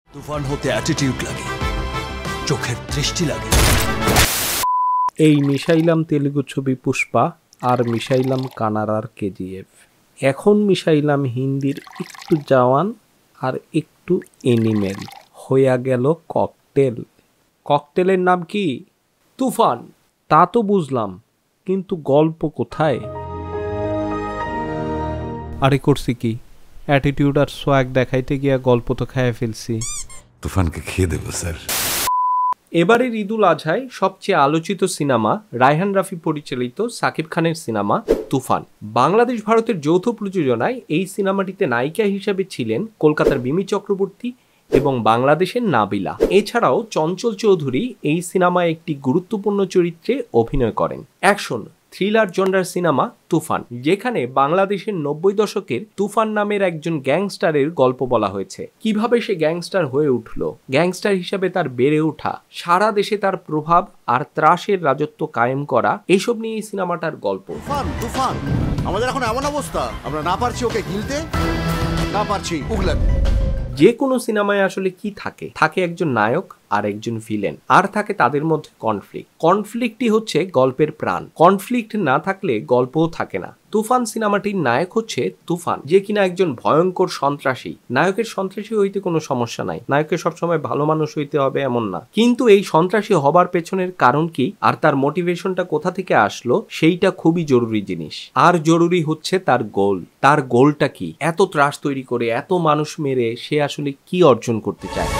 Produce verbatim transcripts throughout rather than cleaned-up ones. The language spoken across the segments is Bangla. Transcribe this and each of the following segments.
তুফান হতে অ্যাটিটিউড লাগে, চোখের দৃষ্টি লাগে। এই মিশাইলাম তেলুগু ছবি পুষ্পা আর মিশাইলাম কানাড়ার কেজিএফ, এখন মিশাইলাম হিন্দির একটু জওয়ান আর একটু এনিমেল, হইয়া গেল ককটেল। ককটেলের নাম কি? তুফান। তা তো বুঝলাম, কিন্তু গল্প কোথায়? আরে করছি কি, অ্যাটিটিউড আর সোয়াগ দেখাইতে গিয়া গল্প তো খাইয়া ফেলছি। তুফানকে খেয়ে দেবো স্যার। এবারের ঈদুল আজহায় সবচেয়ে আলোচিত সিনেমা রায়হান রাফি পরিচালিত সাকিব খানের সিনেমা তুফান। বাংলাদেশ ভারতের যৌথ প্রযোজনায় এই সিনেমাটিতে নায়িকা হিসেবে ছিলেন কলকাতার বিমি চক্রবর্তী এবং বাংলাদেশের নাবিলা। এছাড়াও চঞ্চল চৌধুরী এই সিনেমায় একটি গুরুত্বপূর্ণ চরিত্রে অভিনয় করেন। অ্যাকশন থ্রিলার জনরার সিনেমা তুফান, যেখানে বাংলাদেশের নব্বই দশকের তুফান নামের একজন গ্যাংস্টারের গল্প বলা হয়েছে। কিভাবে সে গ্যাংস্টার হয়ে উঠল, গ্যাংস্টার হিসেবে তার বেড়ে ওঠা, সারা দেশে তার প্রভাব আর ত্রাসের রাজত্ব কায়েম করা, এইসব নিয়ে এই সিনেমাটার গল্প। তুফান তুফান আমাদের এখন এমন অবস্থা, আমরা না পারছি ওকে গিলতে, না পারছি উগলাতে। যে কোনো সিনেমায় আসলে কি থাকে? থাকে একজন নায়ক আর একজন ভিলেন, আর থাকে তাদের মধ্যে কনফ্লিক্ট। কনফ্লিক্টই হচ্ছে গল্পের প্রাণ। কনফ্লিক্ট না থাকলে গল্পও থাকে না। তুফান সিনেমাটির নায়ক হচ্ছে তুফান, যে কিনা একজন ভয়ঙ্কর সন্ত্রাসী। নায়কের সন্ত্রাসী হইতে কোনো সমস্যা নাই, নায়কের সবসময় ভালো মানুষ হইতে হবে এমন না, কিন্তু এই সন্ত্রাসী হবার পেছনের কারণ কি আর তার মোটিভেশনটা কোথা থেকে আসলো, সেইটা খুবই জরুরি জিনিস। আর জরুরি হচ্ছে তার গোল। তার গোলটা কি? এত ত্রাস তৈরি করে এত মানুষ মেরে সে আসলে কি অর্জন করতে চায়,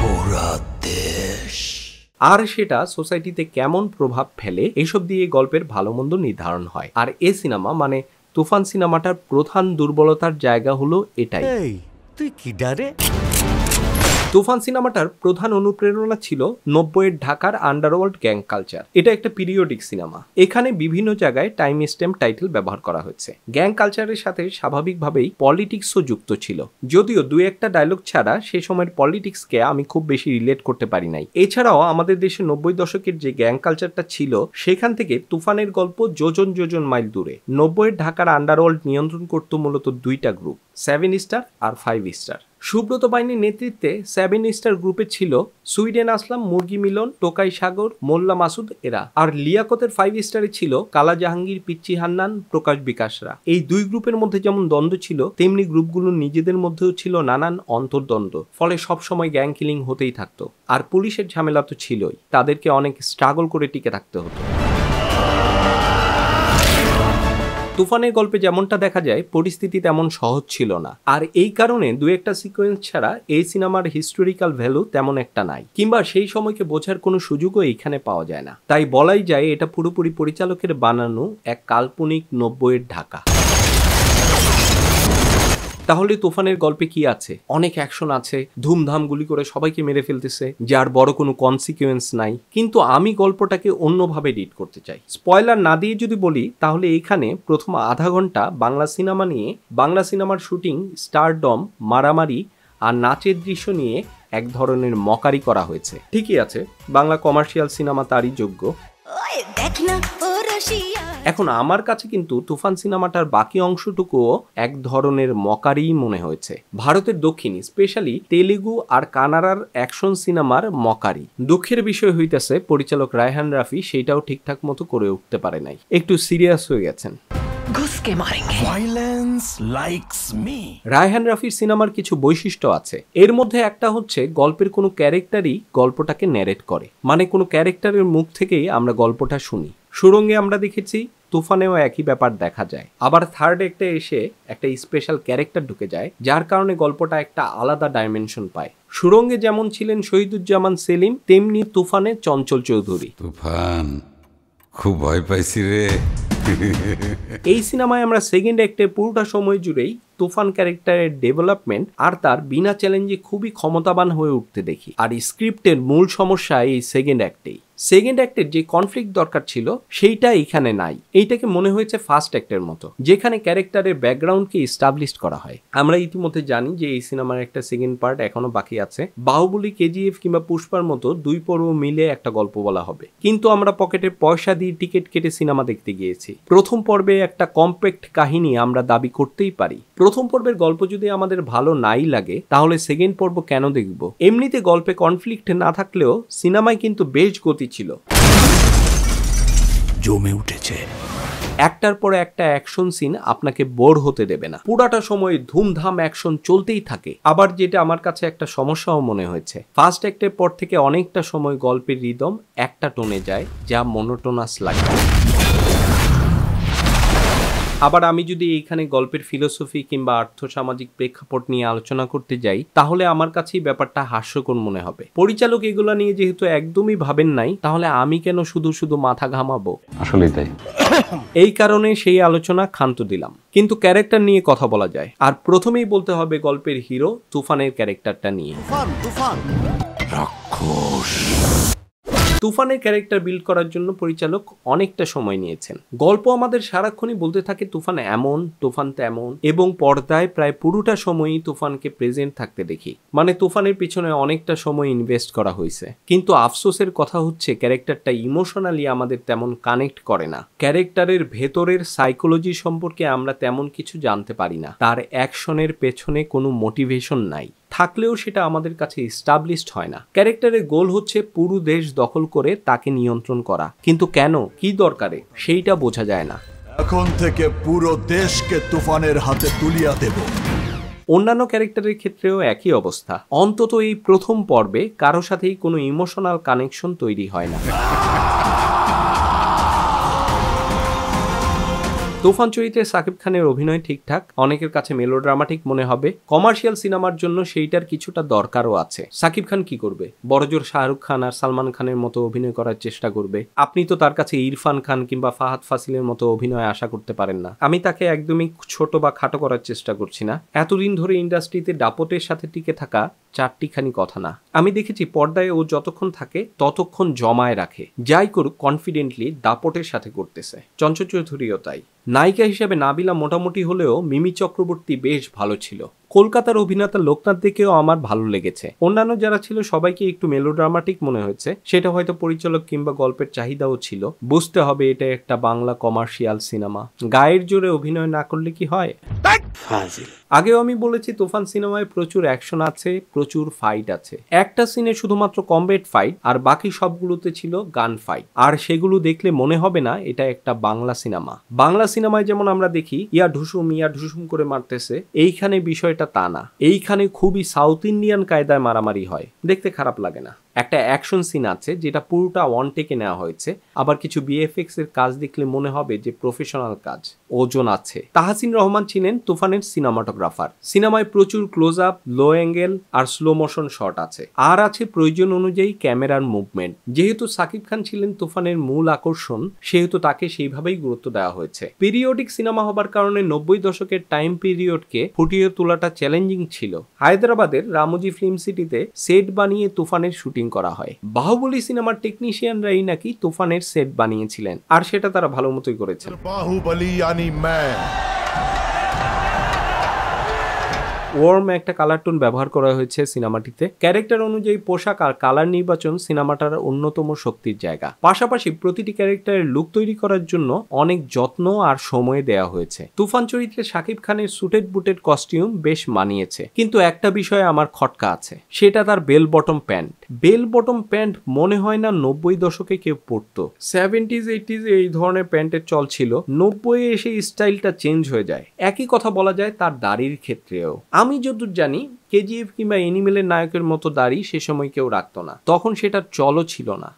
আর সেটা সোসাইটিতে কেমন প্রভাব ফেলে, এইসব দিয়ে গল্পের ভালো মন্দ নির্ধারণ হয়। আর এ সিনেমা মানে তুফান সিনেমাটার প্রধান দুর্বলতার জায়গা হলো এটাই। তুই কি ডারে? তুফান সিনেমাটার প্রধান অনুপ্রেরণা ছিল নব্বইয়ের ঢাকার আন্ডারওয়ার্ল্ড গ্যাং কালচার। এটা একটা পিরিয়ডিক সিনেমা, এখানে বিভিন্ন জায়গায় টাইম স্ট্যাম্প টাইটেল ব্যবহার করা হয়েছে। গ্যাং কালচারের সাথে স্বাভাবিকভাবেই পলিটিক্সও যুক্ত ছিল, যদিও দুই একটা ডায়লগ ছাড়া সে সময়ের পলিটিক্সকে আমি খুব বেশি রিলেট করতে পারি নাই। এছাড়াও আমাদের দেশে নব্বই দশকের যে গ্যাং কালচারটা ছিল, সেখান থেকে তুফানের গল্প যোজন যোজন মাইল দূরে। নব্বইয়ের ঢাকার আন্ডারওয়ার্ল্ড নিয়ন্ত্রণ করত মূলত দুইটা গ্রুপ, সেভেন স্টার আর ফাইভ স্টার। সুব্রত বাহিনীর নেতৃত্বে সেভেন স্টার গ্রুপে ছিল সুইডেন আসলাম, মুরগি মিলন, টোকাই সাগর, মোল্লা মাসুদ এরা। আর লিয়াকতের ফাইভ স্টারে ছিল কালা জাহাঙ্গীর, পিচ্চি হান্নান, প্রকাশ বিকাশরা। এই দুই গ্রুপের মধ্যে যেমন দ্বন্দ্ব ছিল, তেমনি গ্রুপগুলোর নিজেদের মধ্যেও ছিল নানান অন্তর্দ্বন্দ্ব। ফলে সবসময় গ্যাং কিলিং হতেই থাকতো। আর পুলিশের ঝামেলা তো ছিলই, তাদেরকে অনেক স্ট্রাগল করে টিকে থাকতে হতো। তুফানের গল্পে যেমনটা দেখা যায়, পরিস্থিতি তেমন সহজ ছিল না। আর এই কারণে দু একটা সিকোয়েন্স ছাড়া এই সিনেমার হিস্টোরিক্যাল ভ্যালু তেমন একটা নাই, কিংবা সেই সময়কে বোঝার কোনো সুযোগও এখানে পাওয়া যায় না। তাই বলাই যায় এটা পুরোপুরি পরিচালকের বানানো এক কাল্পনিক নব্বইয়ের ঢাকা। তাহলে তুফানের গল্পে কি আছে? অনেক অ্যাকশন আছে, ধুমধাম গুলি করে সবাইকে মেরে ফেলতেছে, যার বড় কোনো কনসিকুয়েন্স নাই। কিন্তু আমি গল্পটাকে অন্যভাবে রিড করতে চাই। স্পয়লার না দিয়ে যদি বলি, তাহলে এখানে প্রথম আধা ঘন্টা বাংলা সিনেমা নিয়ে, বাংলা সিনেমার শুটিং, স্টারডম, মারামারি আর নাচের দৃশ্য নিয়ে এক ধরনের মকারি করা হয়েছে। ঠিকই আছে, বাংলা কমার্শিয়াল সিনেমা তারই যোগ্য। এখন আমার কাছে কিন্তু তুফান সিনেমাটার বাকি অংশটুকুও এক ধরনের মকারিই মনে হয়েছে। ভারতের দক্ষিণী, স্পেশালি তেলেগু আর কানাড়ার অ্যাকশন সিনেমার মকারি। দুঃখের বিষয় হইতেছে পরিচালক রায়হান রাফি সেইটাও ঠিকঠাক মতো করে উঠতে পারে নাই, একটু সিরিয়াস হয়ে গেছেন। রায়হান রাফির সিনেমার কিছু বৈশিষ্ট্য আছে, এর মধ্যে একটা হচ্ছে গল্পের কোনো ক্যারেক্টারই গল্পটাকে ন্যারেট করে, মানে কোনো ক্যারেক্টারের মুখ থেকেই আমরা গল্পটা শুনি। সুরঙ্গে আমরা দেখেছি, তুফানেও একই ব্যাপার দেখা যায়। আবার থার্ড একটা এসে একটা স্পেশাল ক্যারেক্টার ঢুকে যায়, যার কারণে গল্পটা একটা আলাদা ডাইমেনশন পায়। সুরঙ্গে যেমন ছিলেন শহীদুজ্জামান সেলিম, তেমনি তুফানে চঞ্চল চৌধুরী। তুফান খুব ভয় পাইছি রে। এই সিনেমায় আমরা সেকেন্ড অ্যাক্টে পুরোটা সময় জুড়েই তুফান ক্যারেক্টারের ডেভেলপমেন্ট আর তার বিনা চ্যালেঞ্জে খুবই ক্ষমতাবান হয়ে উঠতে দেখি। আর স্ক্রিপ্টের মূল সমস্যা এই সেকেন্ড অ্যাক্টেই। সেকেন্ড অ্যাক্টের যে কনফ্লিক্ট দরকার ছিল সেইটা এখানে নাই। এইটাকে মনে হয়েছে ফার্স্ট অ্যাক্টের মতো, যেখানে ক্যারেক্টারের ব্যাকগ্রাউন্ডকে এস্টাবলিশ করা হয়। আমরা ইতিমধ্যে জানি যে এই সিনেমার একটা সেকেন্ড পার্ট এখনো বাকি আছে। বাহুবলী, কেজিএফ কিংবা পুষ্পার মতো দুই পর্ব মিলে একটা গল্প বলা হবে, কিন্তু আমরা পকেটের পয়সা দিয়ে টিকিট কেটে সিনেমা দেখতে গিয়েছি। প্রথম পর্বে একটা কম্প্যাক্ট কাহিনী আমরা দাবি করতেই পারি। প্রথম পর্বের গল্প যদি আমাদের ভালো নাই লাগে তাহলে সেকেন্ড পর্ব কেন দেখব? এমনিতে গল্পে কনফ্লিক্ট না থাকলেও সিনেমায় কিন্তু বেশ গতি ছিল, জমে উঠেছে। একটার পর একটা অ্যাকশন সিন আপনাকে বোর হতে দেবে না, পুরাটা সময় ধুমধাম অ্যাকশন চলতেই থাকে। আবার যেটা আমার কাছে একটা সমস্যাও মনে হয়েছে, ফার্স্ট অ্যাক্টের পর থেকে অনেকটা সময় গল্পের রিদম একটা টোনে যায়, যা মনোটোনাস লাগে। আবার আমি যদি এইখানে গল্পের ফিলোসফি কিংবা আর্থসামাজিক প্রেক্ষাপট নিয়ে আলোচনা করতে যাই তাহলে আমার কাছেই ব্যাপারটা হাস্যকর মনে হবে। পরিচালক এগুলা নিয়ে যেহেতু একদমই ভাবেন নাই, তাহলে আমি কেন শুধু শুধু মাথা ঘামাবো? আসলেই তাই। এই কারণে সেই আলোচনা ক্ষান্ত দিলাম। কিন্তু ক্যারেক্টার নিয়ে কথা বলা যায়, আর প্রথমেই বলতে হবে গল্পের হিরো তুফানের ক্যারেক্টারটা নিয়ে। তুফান তুফান রাক্ষস। তুফানের ক্যারেক্টার বিল্ড করার জন্য পরিচালক অনেকটা সময় নিয়েছেন। গল্প আমাদের সারাক্ষণই বলতে থাকে তুফান এমন, তুফান তেমন, এবং পর্দায় প্রায় পুরোটা সময়ই তুফানকে প্রেজেন্ট থাকতে দেখি। মানে তুফানের পিছনে অনেকটা সময় ইনভেস্ট করা হয়েছে। কিন্তু আফসোসের কথা হচ্ছে ক্যারেক্টারটা ইমোশনালি আমাদের তেমন কানেক্ট করে না। ক্যারেক্টারের ভেতরের সাইকোলজি সম্পর্কে আমরা তেমন কিছু জানতে পারি না। তার অ্যাকশনের পেছনে কোনো মোটিভেশন নাই, থাকলেও সেটা আমাদের কাছে এস্টাবলিশড হয় না। ক্যারেক্টারের গোল হচ্ছে পুরো দেশ দখল করে তাকে নিয়ন্ত্রণ করা, কিন্তু কেন, কি দরকারে, সেইটা বোঝা যায় না। এখন থেকে পুরো দেশকে তুফানের হাতে তুলিয়া দেব। অন্যান্য ক্যারেক্টারের ক্ষেত্রেও একই অবস্থা। অন্তত এই প্রথম পর্বে কারো সাথেই কোনো ইমোশনাল কানেকশন তৈরি হয় না। তুফান চরিত্রে সাকিব খানের অভিনয় ঠিকঠাক, অনেকের কাছে মেলোড্রামাটিক মনে হবে। কমার্শিয়াল সিনেমার জন্য সেইটার কিছুটা দরকারও আছে। সাকিব খান কি করবে? বড়জোর শাহরুখ খান আর সালমান খানের মতো অভিনয় করার চেষ্টা করবে। আপনি তো তার কাছে ইরফান খান কিংবা ফাহাদ ফাসিলের মতো অভিনয় আশা করতে পারেন না। আমি তাকে একদমই ছোট বা খাটো করার চেষ্টা করছি না। এতদিন ধরে ইন্ডাস্ট্রিতে দাপটের সাথে টিকে থাকা চারটিখানি কথা না। আমি দেখেছি পর্দায় ও যতক্ষণ থাকে ততক্ষণ জমায় রাখে, যাই করুক কনফিডেন্টলি দাপটের সাথে করতেছে। চঞ্চল চৌধুরীও তাই। নায়িকা হিসেবে নাবিলা মোটামুটি হলেও মিমি চক্রবর্তী বেশ ভালো ছিল। কলকাতার অভিনেতা লোকনাথ দেখেও আমার ভালো লেগেছে। অন্যান্য যারা ছিল সবাইকে একটু মেলোড্রামাটিক মনে হয়েছে, সেটা হয়তো পরিচালক কিংবা গল্পের চাহিদাও ছিল। বুঝতে হবে এটা একটা বাংলা কমার্শিয়াল সিনেমা, গায়ের জোরে অভিনয় না করলে কি হয়? আগেও আমি বলেছি তুফান সিনেমায় প্রচুর অ্যাকশন আছে, প্রচুর ফাইট আছে। একটা সিনে শুধুমাত্র কমব্যাট ফাইট আর বাকি সবগুলোতে ছিল গান ফাইট, আর সেগুলো দেখলে মনে হবে না এটা একটা বাংলা সিনেমা। বাংলা সিনেমায় যেমন আমরা দেখি ইয়া ঢুসুম ইয়া ঢুসুম করে মারতেছে, এইখানে বিষয়টা তা না। এইখানে খুবই সাউথ ইন্ডিয়ান কায়দায় মারামারি হয়, দেখতে খারাপ লাগে না। একটা অ্যাকশন সিন আছে যেটা পুরোটা ওয়ান টেকে নেওয়া হয়েছে, আবার কিছু বিএফএক্স এর কাজ দেখলে মনে হবে যে প্রফেশনাল কাজ, ওজন আছে। তাহসিন রহমান ছিলেন তুফানের সিনেমাটোগ্রাফার। সিনেমায় প্রচুর ক্লোজ আপ, লো অ্যাঙ্গেল আর স্লো মোশন শট আছে, আর আছে প্রয়োজন অনুযায়ী ক্যামেরার মুভমেন্ট। যেহেতু সাকিব খান ছিলেন তুফানের মূল আকর্ষণ, সেহেতু তাকে সেইভাবেই গুরুত্ব দেওয়া হয়েছে। পিরিয়ডিক সিনেমা হবার কারণে নব্বই দশকের টাইম পিরিয়ডকে ফুটিয়ে তোলাটা চ্যালেঞ্জিং ছিল। হায়দ্রাবাদের রামোজি ফিল্ম সিটিতে সেট বানিয়ে তুফানের শুটিং করা হয়। বাহুবলী সিনেমার টেকনিশিয়ানরাই নাকি তুফানের সেট বানিয়েছিলেন, আর সেটা তারা ভালো মতোই করেছেন। বাহুবলী यानी मैं ওয়ার্ম একটা কালার টোন ব্যবহার করা হয়েছে সিনেমাটিতে। ক্যারেক্টার অনুযায়ী পোশাক আর কালার নির্বাচন সিনেমাটার অন্যতম শক্তির জায়গা। পাশাপাশি প্রতিটি ক্যারেক্টারের লুক তৈরি করার জন্য অনেক যত্ন আর সময় দেওয়া হয়েছে। তুফান চরিত্রে শাকিব খানের সুটেড বুটেড কস্টিউম বেশ মানিয়েছে, কিন্তু একটা বিষয়ে আমার খটকা আছে, সেটা তার bell bottom pant. Bell bottom pant মনে হয় না নব্বই দশকে কেউ পরতো। সেভেন্টিজ এইটিজ এই ধরনের প্যান্টের চল ছিল, নব্বই এসে স্টাইলটা চেঞ্জ হয়ে যায়। একই কথা বলা যায় তার দাড়ির ক্ষেত্রেও। আমি যতদূর জানি কেজিএফ কিংবা এনিমেলের নায়কের মতো দাড়ি সে সময় কেউ রাখতো না, তখন সেটার চলও ছিল না।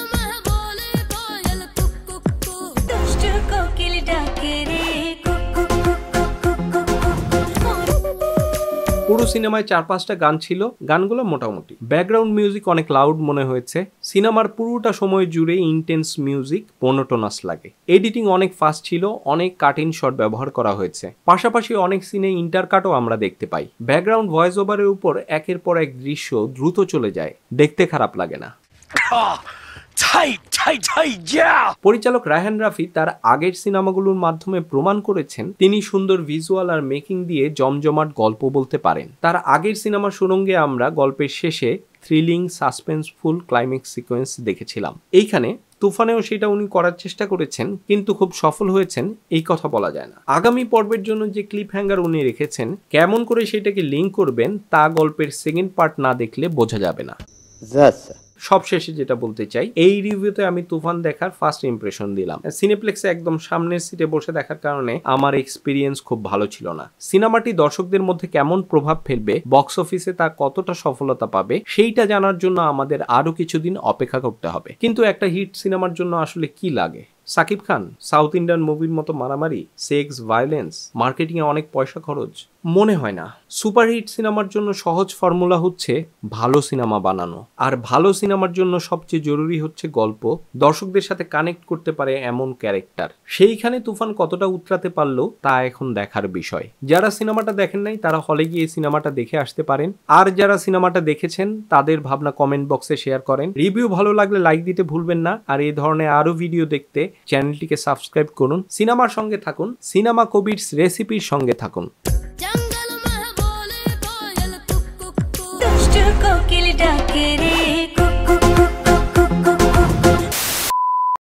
পুরো সিনেমায় চার পাঁচটা গান ছিল, গানগুলো মোটামুটি। ব্যাকগ্রাউন্ড মিউজিক অনেক লাউড মনে হয়েছে। সিনেমার পুরোটা সময় জুড়ে ইন্টেন্স মিউজিক, মোনোটোনাস লাগে। এডিটিং অনেক ফাস্ট ছিল, অনেক কাটিং শট ব্যবহার করা হয়েছে। পাশাপাশি অনেক সিনে ইন্টারকাটও আমরা দেখতে পাই। ব্যাকগ্রাউন্ড ভয়েস ওভারের উপর একের পর এক দৃশ্য দ্রুত চলে যায়, দেখতে খারাপ লাগে না। পরিচালক রায়হান রাফি তার আগের সিনেমাগুলোর মাধ্যমে প্রমাণ করেছেন তিনি সুন্দর ভিজুয়াল আর মেকিং দিয়ে জমজমাট গল্প বলতে পারেন। তার আগের সিনেমা সুরঙ্গে আমরা গল্পের শেষে থ্রিলিং সাসপেন্সফুল ক্লাইম্যাক্স সিকোয়েন্স দেখেছিলাম। এইখানে তুফানেও সেটা উনি করার চেষ্টা করেছেন, কিন্তু খুব সফল হয়েছেন এই কথা বলা যায় না। আগামী পর্বের জন্য যে ক্লিপ হ্যাঙ্গার উনি রেখেছেন, কেমন করে সেটাকে লিঙ্ক করবেন তা গল্পের সেকেন্ড পার্ট না দেখলে বোঝা যাবে না। সবশেষে যেটা বলতে চাই, এই রিভিউতে আমি তুফান দেখার ফার্স্ট ইমপ্রেশন দিলাম। সিনেপ্লেক্সে একদম সামনের সিটে বসে দেখার কারণে আমার এক্সপিরিয়েন্স খুব ভালো ছিল না। সিনেমাটি দর্শকদের মধ্যে কেমন প্রভাব ফেলবে, বক্স অফিসে তা কতটা সফলতা পাবে, সেইটা জানার জন্য আমাদের আরো কিছুদিন অপেক্ষা করতে হবে। কিন্তু একটা হিট সিনেমার জন্য আসলে কি লাগে? সাকিব খান, সাউথ ইন্ডিয়ান মুভির মতো মারামারি, সেক্স, ভায়োলেন্স, মার্কেটিং এ অনেক পয়সা খরচ? মনে হয় না। সুপারহিট সিনেমার জন্য সহজ ফর্মুলা হচ্ছে ভালো সিনেমা বানানো, আর ভালো সিনেমার জন্য সবচেয়ে জরুরি হচ্ছে গল্প, দর্শকদের সাথে কানেক্ট করতে পারে এমন ক্যারেক্টার। সেইখানে তুফান কতটা উতরাতে পারলো তা এখন দেখার বিষয়। যারা সিনেমাটা দেখেন নাই তারা হলে গিয়ে সিনেমাটা দেখে আসতে পারেন, আর যারা সিনেমাটা দেখেছেন তাদের ভাবনা কমেন্ট বক্সে শেয়ার করেন। রিভিউ ভালো লাগলে লাইক দিতে ভুলবেন না, আর এই ধরনের আরো ভিডিও দেখতে চ্যানেলটিকে সাবস্ক্রাইব করুন। সিনেমার সঙ্গে থাকুন, সিনেমা কবিরস রেসিপির সঙ্গে থাকুন।